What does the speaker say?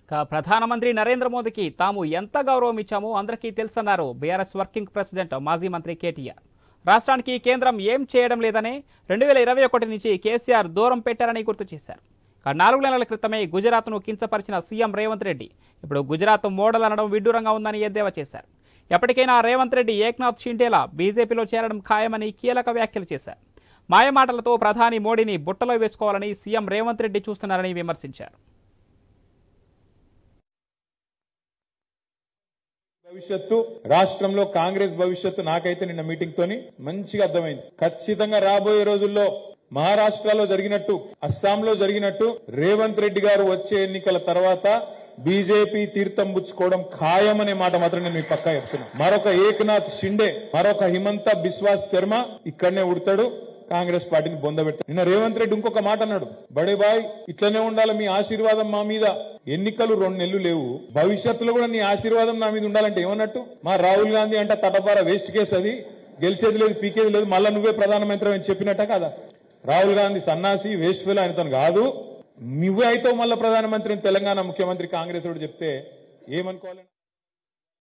ప్రధానమంత్రి నరేంద్ర మోదీకి తాము ఎంత గౌరవం ఇచ్చామో అందరికీ తెలుసన్నారు బీఆర్ఎస్ వర్కింగ్ ప్రెసిడెంట్ మాజీ మంత్రి కేటీఆర్. రాష్ట్రానికి కేంద్రం ఏం చేయడం లేదని 2021 నుంచి కేసీఆర్ దూరం పెట్టారని గుర్తు చేశారు. 4 నెలల క్రితమే గుజరాత్ను కించపరిచిన సీఎం రేవంత్ రెడ్డి ఇప్పుడు గుజరాత్ మోడల్ అనడం విడ్డూరంగా ఉందని ఎద్దేవా చేశారు. ఎప్పటికైనా రేవంత్ రెడ్డి ఏక్నాథ్ షిండేలా బీజేపీలో చేరడం ఖాయమని కీలక వ్యాఖ్యలు చేశారు. మాయమాటలతో ప్రధాని మోడీని బుట్టలో వేసుకోవాలని సీఎం రేవంత్ రెడ్డి చూస్తున్నారని విమర్శించారు. భవిష్యత్తు రాష్ట్రంలో కాంగ్రెస్ భవిష్యత్తు నాకైతే నిన్న మీటింగ్ తోని మంచిగా అర్థమైంది. ఖచ్చితంగా రాబోయే రోజుల్లో మహారాష్ట్రలో జరిగినట్టు, అస్సాంలో జరిగినట్టు రేవంత్ రెడ్డి గారు వచ్చే ఎన్నికల తర్వాత బీజేపీ తీర్థం పుచ్చుకోవడం ఖాయమనే మాట మాత్రం నేను మీ పక్కా చెప్తున్నా. మరొక ఏక్నాథ్ షిండే, మరొక హిమంత బిశ్వాస్ శర్మ ఇక్కడనే ఉడతాడు, కాంగ్రెస్ పార్టీని బొందబెడతాడు. నిన్న రేవంత్ రెడ్డి ఇంకొక మాట అన్నాడు, బడే బాయ్ ఇట్లనే ఉండాలి, మీ ఆశీర్వాదం మా మీద. ఎన్నికలు 2 నెలలు లేవు, భవిష్యత్తులో కూడా నీ ఆశీర్వాదం నా మీద ఉండాలంటే ఏమన్నట్టు? మా రాహుల్ గాంధీ అంటే తటపార వేస్ట్ కేసు, అది గెలిచేది లేదు పీకేది లేదు, మళ్ళా నువ్వే ప్రధానమంత్రి అని చెప్పినట్ట కదా. రాహుల్ గాంధీ సన్నాసి వేస్ట్ ఫెలో, ఆయనతో కాదు, నువ్వే అయితే మళ్ళా ప్రధానమంత్రి తెలంగాణ ముఖ్యమంత్రి కాంగ్రెస్ చెప్తే ఏమనుకోవాలి?